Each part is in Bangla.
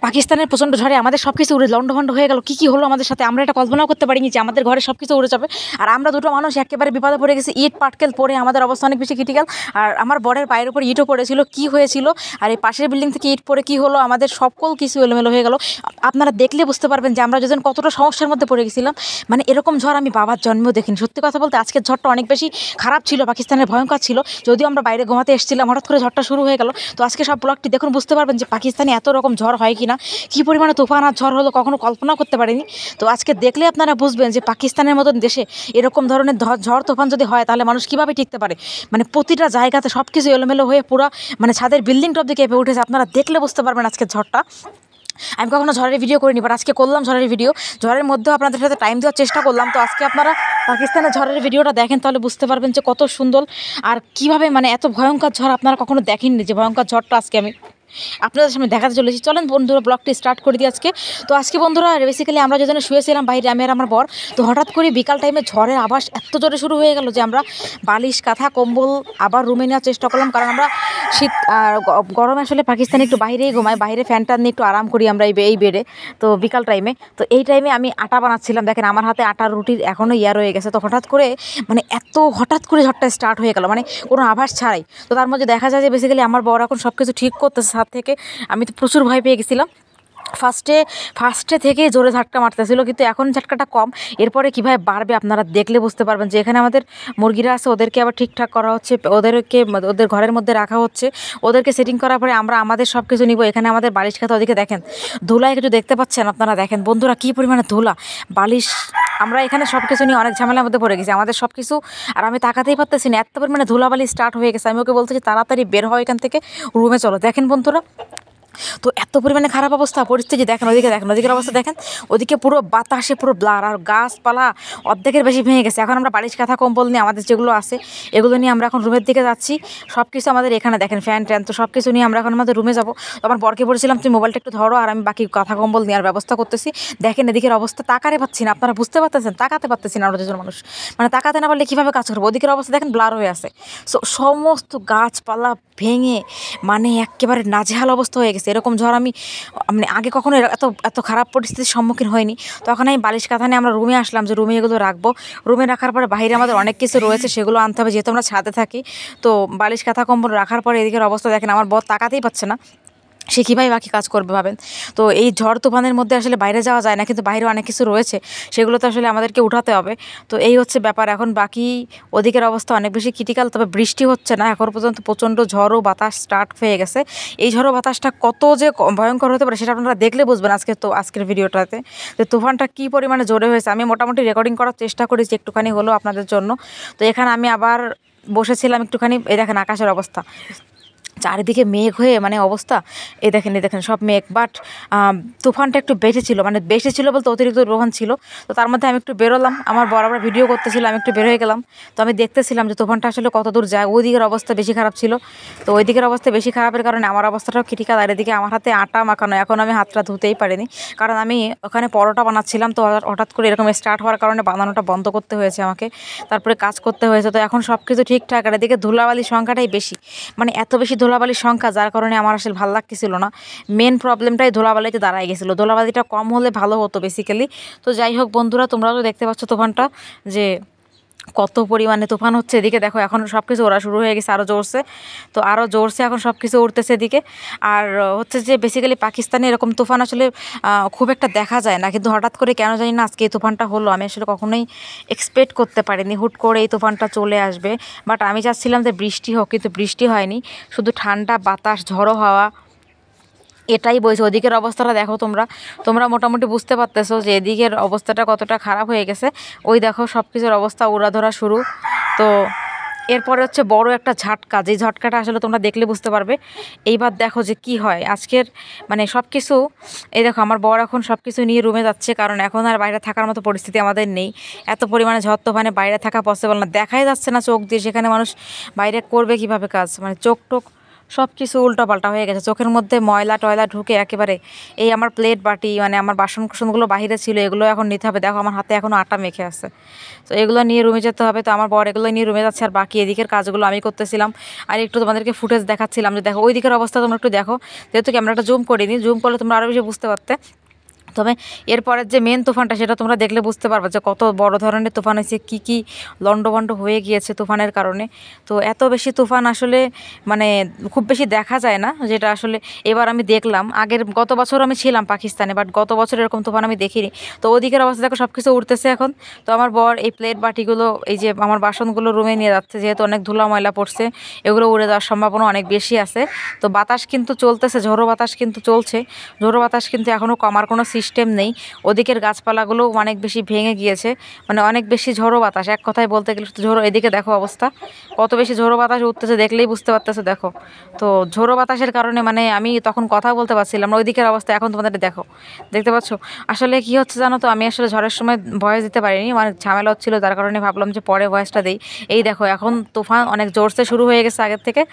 পাকিস্তানের প্রচণ্ড ঝড়ে আমাদের সব কিছু উড়ে লণ্ডভণ্ড হয়ে গেল। কী হলো আমাদের সাথে আমরা এটা কল্পনাও করতে পারিনি যে আমাদের ঘরে সব কিছু উড়ে যাবে। আর আমরা দুটো মানুষ একেবারে বিপদে পড়ে গেছি। ইট পাটকেল পড়ে আমাদের অবস্থা অনেক বেশি ক্রিটিক্যাল। আর আমার বরের পায়ের উপর ইটও পড়েছিল। কী হয়েছিল আর এই পাশের বিল্ডিং থেকে ইট পড়ে কী হলো, আমাদের সকল কিছু এলোমেলো হয়ে গেল। আপনারা দেখলে বুঝতে পারবেন যে আমরা দুজন কতটা সমস্যার মধ্যে পড়ে গেছিলাম। মানে এরকম ঝড় আমি বাবার জন্মেও দেখিনি। সত্যি কথা বলতে আজকের ঝড়টা অনেক বেশি খারাপ ছিল, পাকিস্তানের ভয়ঙ্কর ছিল। যদিও আমরা বাইরে ঘুমাতে এসেছিলাম, হঠাৎ করে ঝড়টা শুরু হয়ে গেল। তো আজকে সব ব্লগটি দেখুন, বুঝতে পারবেন যে পাকিস্তানে এত রকম ঝড় হয় কি না, কী পরিমাণে তুফান আর ঝড় হলো কখনো কল্পনা করতে পারিনি। তো আজকে দেখলে আপনারা বুঝবেন যে পাকিস্তানের মতন দেশে এরকম ধরনের ঝড় তুফান যদি হয় তাহলে মানুষ কীভাবে টিকতে পারে। মানে প্রতিটা জায়গাতে সব কিছু এলোমেলো হয়ে পুরো মানে ছাদের বিল্ডিং টপ দিয়ে কেঁপে উঠেছে। আপনারা দেখলে বুঝতে পারবেন আজকের ঝড়টা। আমি কখনো ঝড়ের ভিডিও করিনি, বাট আজকে করলাম ঝড়ের ভিডিও। ঝড়ের মধ্যেও আপনাদের সাথে টাইম দেওয়ার চেষ্টা করলাম। তো আজকে আপনারা পাকিস্তানের ঝড়ের ভিডিওটা দেখেন তাহলে বুঝতে পারবেন যে কত সুন্দর আর কীভাবে মানে এত ভয়ঙ্কর ঝড় আপনারা কখনো দেখেননি। যে ভয়ঙ্কর ঝড়টা আজকে আমি আপনাদের সামনে দেখাতে চলেছি। চলেন বন্ধুরা ব্লগটি স্টার্ট করে দিই আজকে। তো আজকে বন্ধুরা বেসিক্যালি আমরা যেজন্য শুয়েছিলাম বাইরে, আমি আর আমার বর, তো হঠাৎ করে বিকাল টাইমে ঝড়ের আভাস এত জোরে শুরু হয়ে গেল যে আমরা বালিশ কাঁথা কম্বল আবার রুমে নেওয়ার চেষ্টা করলাম। কারণ আমরা শীত আর গরমে আসলে পাকিস্তানে একটু বাইরেই ঘুমাই, বাইরে ফ্যানটা নিয়ে একটু আরাম করি আমরা এই বেডে। তো বিকাল টাইমে, তো এই টাইমে আমি আটা বানাচ্ছিলাম। দেখেন আমার হাতে আটার রুটির এখনও রয়ে গেছে। তো হঠাৎ করে মানে হঠাৎ করে ঝড়টা স্টার্ট হয়ে গেল, মানে কোনো আভাস ছাড়াই। তো তার মধ্যে দেখা যায় যে বেসিক্যালি আমার বর এখন সব কিছু ঠিক করতেছে ছাদ থেকে। আমি তো প্রচুর ভয় পেয়ে গেছিলাম। ফার্স্টে থেকেই জোরে ঝাটকা মারতেছিল, কিন্তু এখন ঝাটকাটা কম। এরপরে কীভাবে বাড়বে আপনারা দেখলে বুঝতে পারবেন। যে এখানে আমাদের মুরগিরা আছে, ওদেরকে আবার ঠিকঠাক করা হচ্ছে, ওদের ঘরের মধ্যে রাখা হচ্ছে। ওদেরকে সেটিং করার পরে আমরা আমাদের সব কিছু নিব। এখানে আমাদের বালিশ খাতা, ওদিকে দেখেন ধুলায় কিছু দেখতে পাচ্ছেন আপনারা। দেখেন বন্ধুরা কী পরিমাণে ধুলা, বালিশ। আমরা এখানে সব কিছু নিয়ে অনেক ঝামেলার মধ্যে পড়ে গেছি, আমাদের সব কিছু। আর আমি তাকাতেই পারতেছি না, এত পরিমাণে ধুলাবালি স্টার্ট হয়ে গেছে। আমি ওকে বলতেছি তাড়াতাড়ি বের হয় এখান থেকে, রুমে চলো। দেখেন বন্ধুরা তো এত পরিমাণে খারাপ অবস্থা পরিস্থিতি। দেখেন ওদিকের অবস্থা দেখেন। ওদিকে পুরো বাতাসে পুরো ব্লার, আর গাছপালা অর্ধেকের বেশি ভেঙে গেছে। এখন আমরা বালিশ কাঁথা কম্বল নিয়ে আমাদের যেগুলো আছে এগুলো নিয়ে আমরা এখন রুমের দিকে যাচ্ছি। সব কিছু আমাদের এখানে দেখেন ফ্যান ট্যান, তো সব কিছু নিয়ে আমরা এখন আমাদের রুমে যাবো। তো আমার বরকে বলেছিলাম তুমি মোবাইলটা একটু ধরো, আর আমি বাকি কাঁথা কম্বল নেওয়ার ব্যবস্থা করতেছি। দেখেন এদিকের অবস্থা তাকাতে পাচ্ছি না, আপনারা বুঝতে পারতেছেন, তাকাতে পারতেছি না। আমরা দুজন মানুষ মানে তাকাতে না পারলে কীভাবে কাজ করবো। ওদিকের অবস্থা দেখেন ব্লার হয়ে আছে। সমস্ত গাছপালা ভেঙে মানে একেবারে নাজেহাল অবস্থা হয়ে গেছে। এরকম ঝড় আমি মানে আগে কখনো এত খারাপ পরিস্থিতির সম্মুখীন হয়নি। তখন আমি বালিশ কাঁথা নিয়ে আমরা রুমে আসলাম, যে রুমে এগুলো রাখবো। রুমে রাখার পরে বাইরে আমাদের অনেক কিছু রয়েছে, সেগুলো আনতে হবে, যেহেতু আমরা ছাদে থাকি। তো বালিশ কাঁথা কম্বল রাখার পরে এদিকের অবস্থা দেখেন। আমার বর তাকাতেই পাচ্ছে না, সে কীভাবে বাকি কাজ করবে ভাবেন। তো এই ঝড় তুফানের মধ্যে আসলে বাইরে যাওয়া যায় না, কিন্তু বাইরে অনেক কিছু রয়েছে, সেগুলো তো আসলে আমাদেরকে উঠাতে হবে। তো এই হচ্ছে ব্যাপার। এখন বাকি ওদিকের অবস্থা অনেক বেশি ক্রিটিক্যাল, তবে বৃষ্টি হচ্ছে না এখন পর্যন্ত। প্রচণ্ড ঝড় ও বাতাস স্টার্ট হয়ে গেছে। এই ঝড় ও বাতাসটা কত যে ভয়ঙ্কর হতে পারে সেটা আপনারা দেখলে বুঝবেন আজকের ভিডিওটাতে, যে তুফানটা কী পরিমাণে জোরে হয়েছে। আমি মোটামুটি রেকর্ডিং করার চেষ্টা করেছি একটুখানি হলো আপনাদের জন্য। তো এখানে আমি আবার বসেছিলাম একটুখানি। এই দেখেন আকাশের অবস্থা, চারিদিকে মেঘ হয়ে মানে অবস্থা। এই দেখেন সব মেঘ। বাট তুফানটা একটু বেশি ছিল বলতে অতিরিক্ত তুফান ছিল। তো তার মধ্যে আমি একটু বেরোলাম, আমার বরাবর ভিডিও করতেছিল, আমি একটু বের হয়ে গেলাম। তো আমি দেখতেছিলাম যে তুফানটা আসলে কত দূর যায়। ওই দিকের অবস্থা বেশি খারাপ ছিল। তো ওই দিকের অবস্থা বেশি খারাপের কারণে আমার অবস্থাটাও ক্রিটিক্যাল। আর এদিকে আমার হাতে আটা মাখানো, এখন আমি হাতটা ধুতেই পারিনি, কারণ আমি ওখানে পরোটা বানাচ্ছিলাম। তো হঠাৎ করে এরকম স্টার্ট হওয়ার কারণে বানানোটা বন্ধ করতে হয়েছে আমাকে, তারপরে কাজ করতে হয়েছে। তো এখন সব কিছু ঠিকঠাক। আর এদিকে ধুলাবালির সংখ্যাটাই বেশি, মানে এত বেশি ধুলাবালির সংখ্যা, যার কারণে আমার আসলে ভালো লাগতেছিল না। মেন প্রবলেমটাই ধুলাবালিতে দাঁড়ায় গেছিলো। ধুলাবালিটা কম হলে ভালো হতো বেসিক্যালি। তো যাই হোক বন্ধুরা, তোমরাও তো দেখতে পাচ্ছ তুফানটা যে কত পরিমাণে তুফান হচ্ছে। এদিকে দেখো এখন সব কিছু ওরা শুরু হয়ে গেছে আরও জোরসে। তো আরও জোরসে এখন সব কিছু উঠতেছে এদিকে। আর হচ্ছে যে বেসিক্যালি পাকিস্তানে এরকম তুফান আসলে খুব একটা দেখা যায় না, কিন্তু হঠাৎ করে কেন জানি না আজকে এই তুফানটা হলো। আমি আসলে কখনোই এক্সপেক্ট করতে পারিনি হুট করে এই তুফানটা চলে আসবে। বাট আমি চাচ্ছিলাম যে বৃষ্টি হোক, কিন্তু বৃষ্টি হয়নি, শুধু ঠান্ডা বাতাস ঝড়ো হাওয়া এটাই বইছে। ওদিকের অবস্থাটা দেখো তোমরা মোটামুটি বুঝতে পারতেছো যে এদিকের অবস্থাটা কতটা খারাপ হয়ে গেছে। ওই দেখো সব কিছুর অবস্থা উড়াধরা শুরু। তো এরপরে হচ্ছে বড় একটা ঝাটকা, যে ঝটকাটা আসলে তোমরা দেখলে বুঝতে পারবে। এইবার দেখো যে কি হয় আজকের মানে সব কিছু। এই দেখো আমার বর এখন সব কিছু নিয়ে রুমে যাচ্ছে, কারণ এখন আর বাইরে থাকার মতো পরিস্থিতি আমাদের নেই। এত পরিমাণে ঝড় তুফানে বাইরে থাকা পসিবল না, দেখাই যাচ্ছে না চোখ দিয়ে। সেখানে মানুষ বাইরে করবে কিভাবে কাজ, মানে চোখ টোক সব কিছু উল্টোপাল্টা হয়ে গেছে, চোখের মধ্যে ময়লা টয়লা ঢুকে একেবারে এই আমার প্লেট বাটি মানে আমার বাসন কুসনগুলো বাহিরে ছিল, এগুলো এখন নিতে হবে। দেখো আমার হাতে এখনও আটা মেখে আছে, তো এগুলো নিয়ে রুমে যেতে হবে। তো আমার বর এগুলো নিয়ে রুমে যাচ্ছে, আর বাকি এদিকের কাজগুলো আমি করতেছিলাম। আর একটু তোমাদেরকে ফুটেজ দেখাচ্ছিলাম যে দেখো ওই দিকের অবস্থা তোমরা একটু দেখো, যেহেতু ক্যামেরাটা জুম করিনি, জুম করলে তোমরা আরও বেশি বুঝতে পারতে। তবে এরপরের যে মেন তুফানটা সেটা তোমরা দেখলে বুঝতে পারবে যে কত বড় ধরনের তুফান হয়েছে, কী কী লণ্ডভণ্ড হয়ে গিয়েছে তুফানের কারণে। তো এত বেশি তুফান আসলে মানে খুব বেশি দেখা যায় না, যেটা আসলে এবার আমি দেখলাম। গত বছর আমি ছিলাম পাকিস্তানে, বাট গত বছর এরকম তুফান আমি দেখিনি। তো ওদিকের অবস্থা দেখো, সব কিছু উঠতেছে এখন। তো আমার বর এই প্লেট বাটিগুলো, এই যে আমার বাসনগুলো রুমে নিয়ে যাচ্ছে, যেহেতু অনেক ধুলা ময়লা পড়ছে, এগুলো উড়ে যাওয়ার সম্ভাবনা অনেক বেশি আছে। তো বাতাস কিন্তু চলতেছে, ঝোড়ো বাতাস কিন্তু চলছে, ঝোড়ো বাতাস কিন্তু এখনও কমার কোনো সিস্টেম নেই। ওদিকের গাছপালাগুলো অনেক বেশি ভেঙে গিয়েছে, মানে অনেক বেশি ঝোড়ো বাতাস, এক কথায় বলতে গেলে ঝোড়ো। এদিকে দেখো অবস্থা কত বেশি ঝোড়ো বাতাস উঠতেছে, দেখলেই বুঝতে পারতেছে দেখো। তো ঝোড়ো বাতাসের কারণে মানে আমি তখন কথা বলতে পারছিলাম না, ওইদিকের অবস্থা এখন তোমাদের দেখো, দেখতে পাচ্ছ। আসলে কি হচ্ছে জানো তো, আমি আসলে ঝড়ের সময় ভয়েস দিতে পারিনি, মানে ঝামেলা হচ্ছিলো, তার কারণে ভাবলাম যে পরে ভয়েসটা দিই। এই দেখো এখন তুফান অনেক জোরসে শুরু হয়ে গেছে আগের থেকে।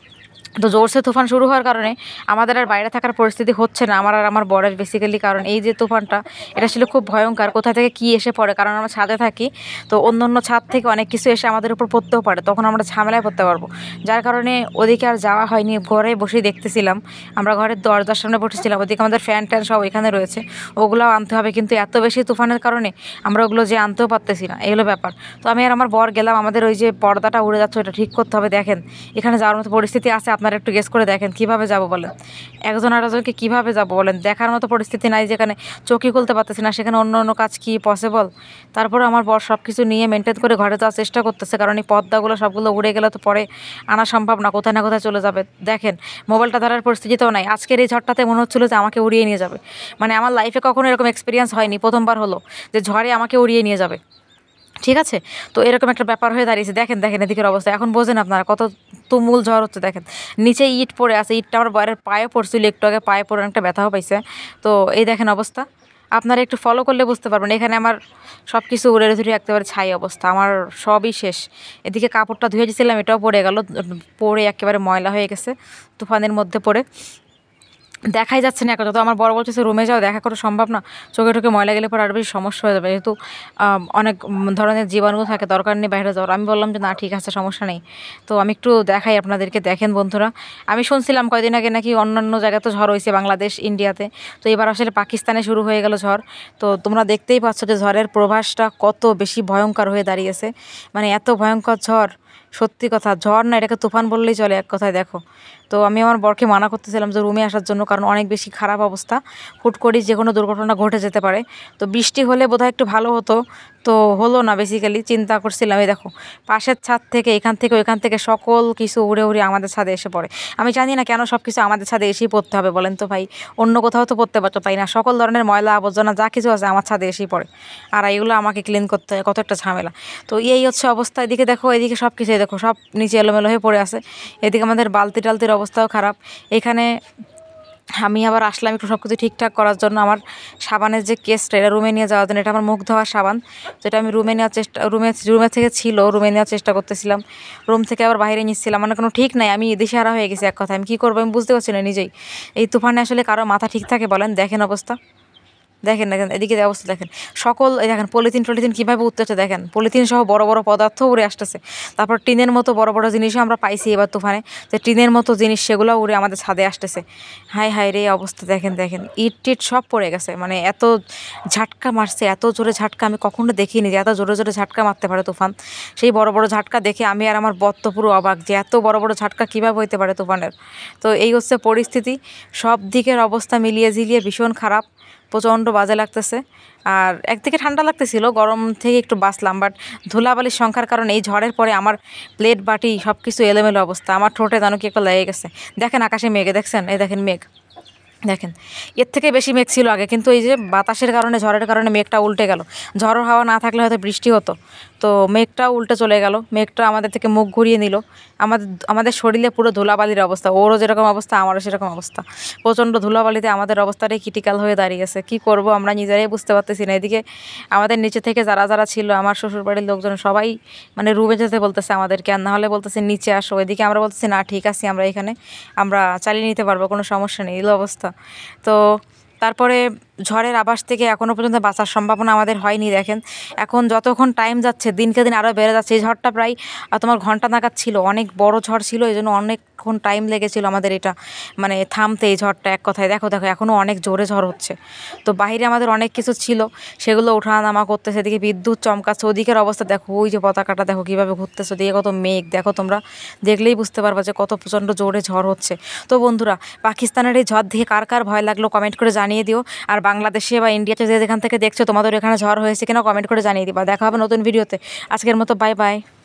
তো জোরসে তুফান শুরু হওয়ার কারণে আমাদের আর বাইরে থাকার পরিস্থিতি হচ্ছে না, আমার আর আমার বরের বেসিক্যালি। কারণ এই যে তুফানটা, এটা ছিল খুব ভয়ঙ্কর, কোথা থেকে কি এসে পড়ে। কারণ আমরা ছাদে থাকি, তো অন্য অন্য ছাদ থেকে অনেক কিছু এসে আমাদের উপর পড়তেও পারে, তখন আমরা ঝামেলায় পড়তে পারবো। যার কারণে ওদিকে আর যাওয়া হয়নি, ঘরে বসেই দেখতেছিলাম। আমরা ঘরের দরজার সামনে বসেছিলাম, ওদিকে আমাদের ফ্যান ট্যান সব এখানে রয়েছে, ওগুলোও আনতে হবে। কিন্তু এত বেশি তুফানের কারণে আমরা ওগুলো যে আনতেও পারতেছি না, এগুলো ব্যাপার। তো আমি আর আমার বর গেলাম, আমাদের ওই যে পর্দাটা উড়ে যাচ্ছে ওটা ঠিক করতে হবে। দেখেন এখানে যাওয়ার মতো পরিস্থিতি আছে, আপনারা একটু গেস করে দেখেন কীভাবে যাব বলেন, একজন আরেকজনকে কীভাবে যাব বলেন। দেখার মতো পরিস্থিতি নাই, যেখানে চোখই খুলতে পারতেছি না, সেখানে অন্য অন্য কাজ কি পসিবল। তারপরে আমার বর সব কিছু নিয়ে মেনটেন করে ঘরে যাওয়ার চেষ্টা করতেছে, কারণ এই পর্দাগুলো সবগুলো উড়ে গেলে তো পরে আনা সম্ভব না, কোথায় না কোথায় চলে যাবে। দেখেন মোবাইলটা ধরার পরিস্থিতিও নাই, আজকের এই ঝড়টাতে মনে হচ্ছিলো যে আমাকে উড়িয়ে নিয়ে যাবে। মানে আমার লাইফে কখনো এরকম এক্সপিরিয়েন্স হয়নি, প্রথমবার হলো যে ঝড়ে আমাকে উড়িয়ে নিয়ে যাবে। ঠিক আছে, তো এরকম একটা ব্যাপার হয়ে দাঁড়িয়েছে। দেখেন দেখেন এদিকের অবস্থা, এখন বোঝেন আপনারা কত তুমুল ঝড় হচ্ছে। দেখেন নিচে ইট পড়ে আছে, ইটটা আমার বরের পায়ে পড়ছিল, একটু আগে পায়ে পড়ে একটা ব্যথাও পাইছে। তো এই দেখেন অবস্থা, আপনারা একটু ফলো করলে বুঝতে পারবেন। এখানে আমার সব কিছু উড়ে ধরে একেবারে ছাই অবস্থা, আমার সবই শেষ। এদিকে কাপড়টা ধুয়ে দিয়েছিলাম, এটাও পড়ে গেল, পড়ে একেবারে ময়লা হয়ে গেছে তুফানের মধ্যে পড়ে, দেখাই যাচ্ছে না এখন। তো আমার বড় বলছে রুমে যাও, দেখা করা সম্ভব না, চোখে টোকে ময়লা গেলে পরে আরও বেশি সমস্যা হয়ে যাবে, যেহেতু অনেক ধরনের জীবাণু থাকে, দরকার নেই বাইরে যাওয়ার। আমি বললাম যে না ঠিক আছে, সমস্যা নেই। তো আমি একটু দেখাই আপনাদেরকে, দেখেন বন্ধুরা। আমি শুনছিলাম কয়দিন আগে নাকি অন্যান্য জায়গায় তো ঝড় হয়েছে, বাংলাদেশ ইন্ডিয়াতে, তো এবার আসলে পাকিস্তানে শুরু হয়ে গেল ঝড়। তো তোমরা দেখতেই পাচ্ছ যে ঝড়ের প্রভাসটা কত বেশি ভয়ঙ্কর হয়ে দাঁড়িয়েছে, মানে এত ভয়ঙ্কর ঝড়, সত্যি কথা ঝড় না, এটাকে তুফান বললেই চলে এক কথায়। দেখো তো আমি আমার বরকে মানা করতেছিলাম যে রুমে আসার জন্য, কারণ অনেক বেশি খারাপ অবস্থা, হুট করে যে কোনো দুর্ঘটনা ঘটে যেতে পারে। তো বৃষ্টি হলে বোধহয় একটু ভালো হতো, তো হলো না। বেসিক্যালি চিন্তা করছিলাম, এই দেখো পাশের ছাদ থেকে, এখান থেকে ওইখান থেকে সকল কিছু উড়ে উড়ে আমাদের ছাদে এসে পড়ে। আমি জানি না কেন সব কিছু আমাদের ছাদে এসেই পড়তে হবে বলেন তো ভাই, অন্য কোথাও তো পড়তে পারতো তাই না? সকল ধরনের ময়লা আবর্জনা যা কিছু আছে আমার ছাদে এসেই পড়ে, আর এগুলো আমাকে ক্লিন করতে হয়, কত একটা ঝামেলা। তো এই হচ্ছে অবস্থা। এদিকে দেখো, এদিকে সব কিছু দেখো, সব নিচে এলোমেলো হয়ে পড়ে আছে। এদিকে আমাদের বালতি টালতির অবস্থাও খারাপ। এখানে আমি আবার আসলাম একটু সব কিছু ঠিকঠাক করার জন্য। আমার সাবানের যে কেসটা, এটা রুমে নিয়ে যাওয়ার জন্য, এটা আমার মুখ ধোয়ার সাবান, যেটা আমি রুমে নেওয়ার চেষ্টা, রুমে থেকে ছিল, রুমে নেওয়ার চেষ্টা করতেছিলাম, রুম থেকে আবার বাইরে নিচ্ছিলাম, মানে কোনো ঠিক নাই। আমি দিশেহারা হয়ে গেছি এক কথা, আমি কী করবো আমি বুঝতে পারছি না নিজেই। এই তুফানে আসলে কারো মাথা ঠিক থাকে বলেন? দেখেন অবস্থা, দেখেন দেখেন এদিকে অবস্থা দেখেন, সকল এই দেখেন পলিথিন টলিথিন কীভাবে উঠতেছে, দেখেন পলিথিন সহ বড় বড় পদার্থ উড়ে আসতেছে। তারপর টিনের মতো বড় বড় জিনিসও আমরা পাইছি এবার তুফানে, যে টিনের মতো জিনিস সেগুলো উড়ে আমাদের ছাদে আসতেছে। হাই হাই রে অবস্থা, দেখেন দেখেন ইট টিট সব পড়ে গেছে, মানে এত ঝাটকা মারছে, এত জোরে ঝাটকা আমি কখনো দেখিনি যে এত জোরে জোরে ঝাটকা মারতে পারে তুফান। সেই বড় বড় ঝাটকা দেখে আমি আর আমার বর তো পুরো অবাক, যে এত বড় বড় ঝাটকা কীভাবে হইতে পারে তুফানের। তো এই হচ্ছে পরিস্থিতি, সব দিকের অবস্থা মিলিয়ে ঝিলিয়ে ভীষণ খারাপ, প্রচণ্ড বাজে লাগতেছে। আর একদিকে ঠান্ডা লাগতেছিল, গরম থেকে একটু বাঁচলাম, বাট ধুলাবালির সংখ্যার কারণে এই ঝড়ের পরে আমার প্লেট বাটি সব কিছু এলোমেলো অবস্থা, আমার ঠোঁটে যেন কি একটা লেগে গেছে। দেখেন আকাশে মেঘে, দেখছেন এই দেখেন মেঘ, দেখেন এর থেকে বেশি মেঘ ছিল আগে, কিন্তু এই যে বাতাসের কারণে ঝড়ের কারণে মেঘটা উল্টে গেল। ঝড় হাওয়া না থাকলে হয়তো বৃষ্টি হতো। তো মেঘটাও উল্টে চলে গেল, মেঘটা আমাদের থেকে মুখ ঘুরিয়ে নিল। আমাদের শরীরে পুরো ধুলাবালির অবস্থা, ওরও যেরকম অবস্থা আমারও সেরকম অবস্থা। প্রচণ্ড ধুলাবালিতে আমাদের অবস্থাটাই ক্রিটিক্যাল হয়ে দাঁড়িয়েছে। কি করব আমরা নিজেরাই বুঝতে পারতেছি না। এদিকে আমাদের নিচে থেকে যারা যারা ছিল, আমার শ্বশুরবাড়ির লোকজন সবাই মানে রুমে যেতে বলতেছে আমাদেরকে, আর না হলে বলতেছে নিচে আসো। এদিকে আমরা বলতেছি না ঠিক আছে, আমরা এখানে আমরা চালিয়ে নিতে পারবো, কোনো সমস্যা নেই, এই অবস্থা। তো তারপরে ঝড়ের আভাস থেকে এখনও পর্যন্ত বাঁচার সম্ভাবনা আমাদের হয়নি। দেখেন এখন যতক্ষণ টাইম যাচ্ছে দিনকে দিন আরও বেড়ে যাচ্ছে। এই ঝড়টা প্রায় তোমার ঘন্টা নাগাদ ছিল, অনেক বড় ঝড় ছিল, এই জন্য অনেকক্ষণ টাইম লেগেছিল আমাদের এটা মানে থামতে, এই ঝড়টা। এক কথায় দেখো দেখো এখনও অনেক জোরে ঝড় হচ্ছে। তো বাইরে আমাদের অনেক কিছু ছিল, সেগুলো ওঠানামা করতেছে। এদিকে বিদ্যুৎ চমকাচ্ছে, ওদিকের অবস্থা দেখো, ওই যে পতাকাটা দেখো কীভাবে ঘুরতেছে, ওদিকে কত মেঘ দেখো, তোমরা দেখলেই বুঝতে পারবা যে কত প্রচণ্ড জোরে ঝড় হচ্ছে। তো বন্ধুরা, পাকিস্তানের এই ঝড় দেখে কার কার ভয় লাগলো কমেন্ট করে জানিয়ে দিও। আর বাংলাদেশে বা ইন্ডিয়াতে যে যেখান থেকে দেখছো, তোমাদের এখানে ঝড় হয়েছে কিনা কমেন্ট করে জানিয়ে দিবা। দেখা হবে নতুন ভিডিওতে। আজকের মতো বাই বাই।